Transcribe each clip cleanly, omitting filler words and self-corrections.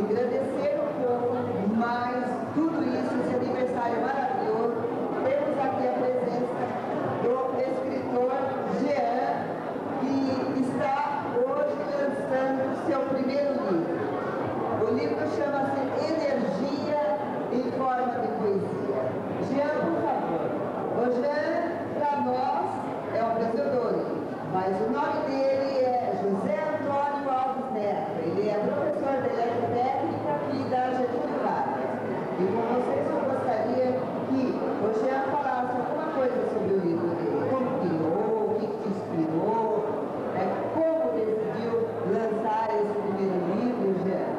engrandecer um pouco mais tudo isso, esse aniversário maravilhoso. Temos aqui a presença do escritor Jean, que está hoje lançando seu primeiro livro. O livro chama-se Energia em Forma de Poesia. Jean, por favor. O Jean, para nós, é um pseudônimo, mas o nome dele é José Antônio Alves Neto. Ele é professor de eletrotécnica aqui da Getúlio Vargas. E com vocês eu gostaria que o Jean falasse alguma coisa sobre o livro dele. Como criou, o que te inspirou, como decidiu lançar esse primeiro livro, Jean?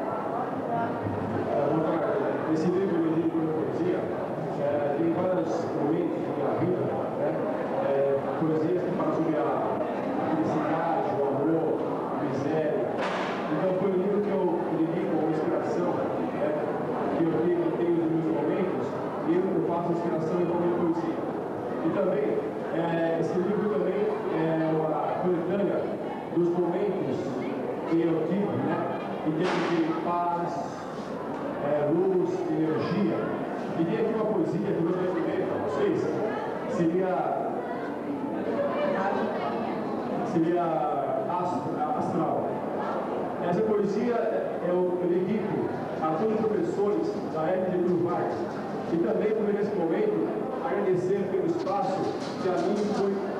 Esse livro de poesia tem vários momentos da minha vida, né? Poesias que falam sobre a felicidade, o amor, a miséria. Então foi um livro que eu dedico a inspiração, que eu tenho nos meus momentos, e eu faço inspiração em qualquer poesia. E também, esse livro também é uma coletânea dos momentos que eu tive, né? Em termos de paz, luz, energia. E tem aqui uma poesia que eu gostaria de ler para vocês. Seria astral. Essa poesia eu dedico a todos os professores da época de Getúlio Vargas. E também, por nesse momento, agradecer pelo espaço que a mim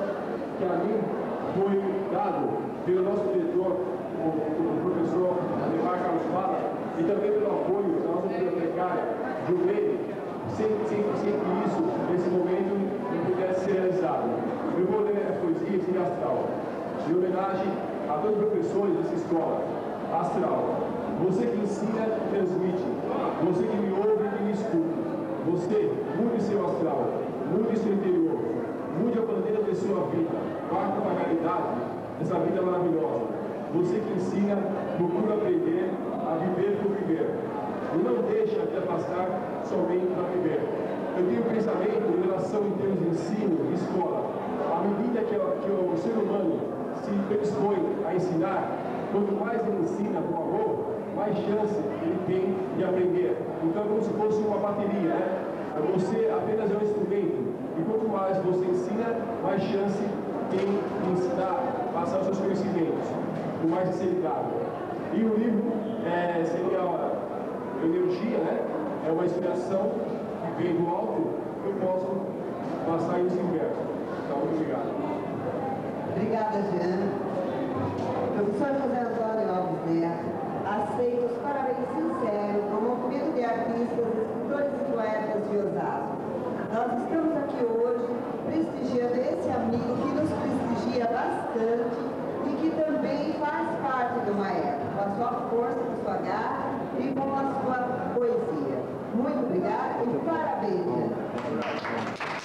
foi dado pelo nosso diretor, o professor Ademar Carlos Fala, e também pelo apoio da nossa bibliotecária, Juvenile, sem que isso, nesse momento, não pudesse ser realizado. Eu vou ler a poesia de Astral, em homenagem a todos os professores dessa escola. Astral, você que ensina e transmite, você que me ouve e me escuta, você mude seu astral, mude seu interior, mude a bandeira de sua vida, parta para a realidade dessa vida maravilhosa. Você que ensina, procura aprender a viver por viver. E não deixa de afastar somente para viver. Eu tenho um pensamento em relação em termos de ensino e escola. À medida que o ser humano se predispõe a ensinar, quanto mais ele ensina com amor, mais chance ele tem de aprender. Então é como se fosse uma bateria, né? Você apenas é um instrumento. E quanto mais você ensina, mais chance tem de ensinar, passar os seus conhecimentos com mais sinceridade. E o livro seria energia, né? É uma inspiração que vem do alto, que eu posso passar isso em verso. Então, muito obrigado. Obrigada, Jean. Professor José Antônio Alves Neto aceita os parabéns sinceros do movimento de artistas, escritores e poetas de Osasco. Nós estamos aqui hoje prestigiando esse amigo que nos prestigia bastante e que também faz parte do Maestro, com a sua força, com a sua garra e com a sua poesia. Muito obrigada e parabéns, Jean.